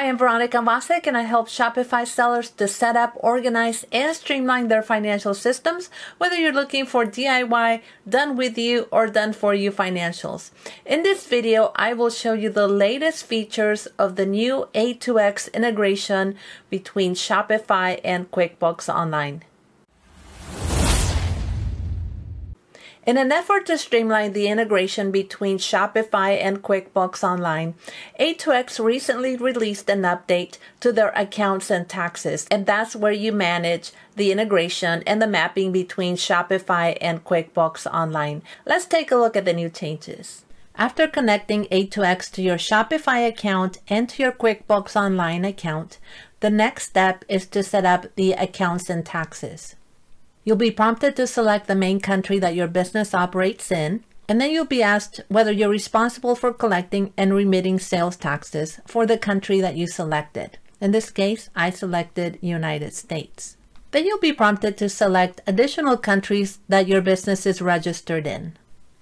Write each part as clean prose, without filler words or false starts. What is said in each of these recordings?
Hi, I'm Veronica Wasek, and I help Shopify sellers to set up, organize, and streamline their financial systems, whether you're looking for DIY, done with you, or done for you financials. In this video, I will show you the latest features of the new A2X integration between Shopify and QuickBooks Online. In an effort to streamline the integration between Shopify and QuickBooks Online, A2X recently released an update to their accounts and taxes, and that's where you manage the integration and the mapping between Shopify and QuickBooks Online. Let's take a look at the new changes. After connecting A2X to your Shopify account and to your QuickBooks Online account, the next step is to set up the accounts and taxes. You'll be prompted to select the main country that your business operates in, and then you'll be asked whether you're responsible for collecting and remitting sales taxes for the country that you selected. In this case, I selected United States. Then you'll be prompted to select additional countries that your business is registered in.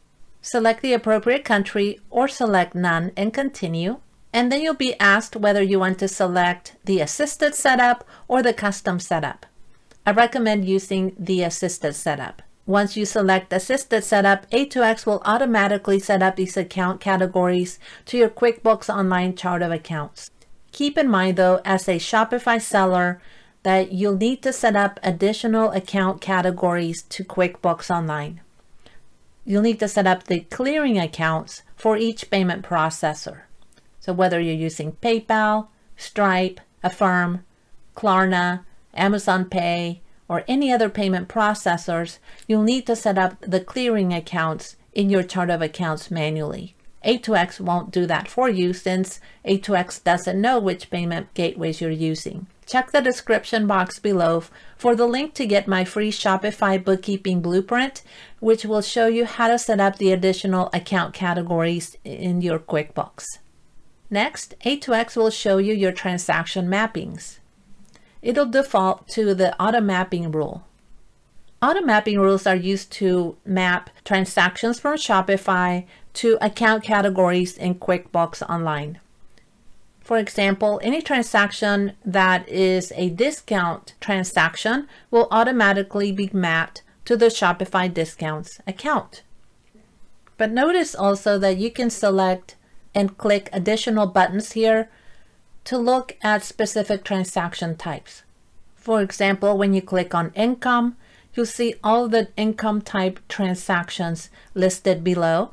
Select the appropriate country or select none and continue. And then you'll be asked whether you want to select the assisted setup or the custom setup. I recommend using the assisted setup. Once you select assisted setup, A2X will automatically set up these account categories to your QuickBooks Online chart of accounts. Keep in mind though, as a Shopify seller, that you'll need to set up additional account categories to QuickBooks Online. You'll need to set up the clearing accounts for each payment processor. So whether you're using PayPal, Stripe, Affirm, Klarna, Amazon Pay, or any other payment processors, you'll need to set up the clearing accounts in your chart of accounts manually. A2X won't do that for you since A2X doesn't know which payment gateways you're using. Check the description box below for the link to get my free Shopify bookkeeping blueprint, which will show you how to set up the additional account categories in your QuickBooks. Next, A2X will show you your transaction mappings. It'll default to the auto mapping rule. Auto mapping rules are used to map transactions from Shopify to account categories in QuickBooks Online. For example, any transaction that is a discount transaction will automatically be mapped to the Shopify discounts account. But notice also that you can select and click additional buttons here to look at specific transaction types. For example, when you click on income, you'll see all the income type transactions listed below.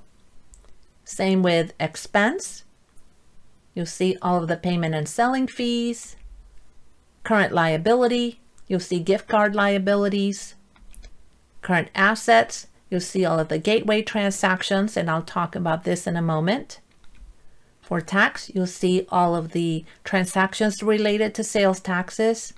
Same with expense. You'll see all of the payment and selling fees. Current liability, you'll see gift card liabilities. Current assets, you'll see all of the gateway transactions, and I'll talk about this in a moment. For tax, you'll see all of the transactions related to sales taxes,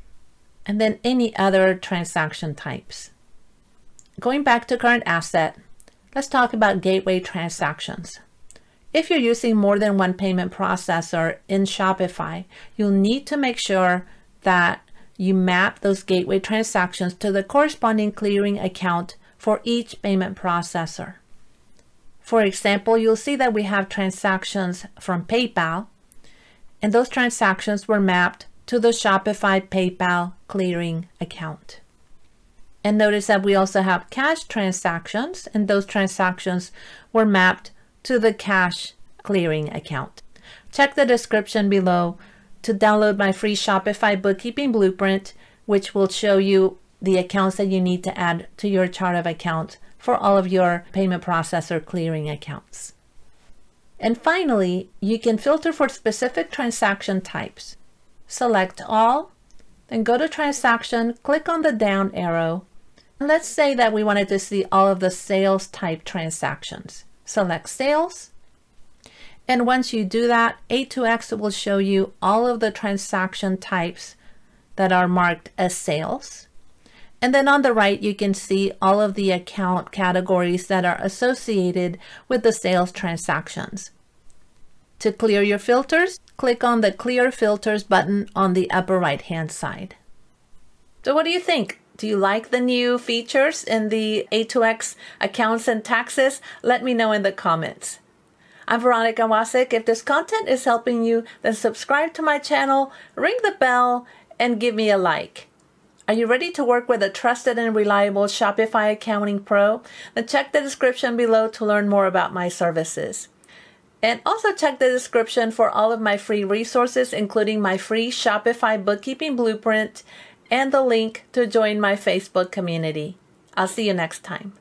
and then any other transaction types. Going back to current asset, let's talk about gateway transactions. If you're using more than one payment processor in Shopify, you'll need to make sure that you map those gateway transactions to the corresponding clearing account for each payment processor. For example, you'll see that we have transactions from PayPal, and those transactions were mapped to the Shopify PayPal clearing account. And notice that we also have cash transactions, and those transactions were mapped to the cash clearing account. Check the description below to download my free Shopify bookkeeping blueprint, which will show you the accounts that you need to add to your chart of accounts for all of your payment processor clearing accounts. And finally, you can filter for specific transaction types. Select all, then go to transaction, click on the down arrow. And let's say that we wanted to see all of the sales type transactions. Select sales. And once you do that, A2X will show you all of the transaction types that are marked as sales. And then on the right, you can see all of the account categories that are associated with the sales transactions. To clear your filters, click on the Clear Filters button on the upper right-hand side. So what do you think? Do you like the new features in the A2X Accounts and Taxes? Let me know in the comments. I'm Veronica Wasek. If this content is helping you, then subscribe to my channel, ring the bell, and give me a like. Are you ready to work with a trusted and reliable Shopify accounting pro? Then check the description below to learn more about my services. And also check the description for all of my free resources, including my free Shopify bookkeeping blueprint and the link to join my Facebook community. I'll see you next time.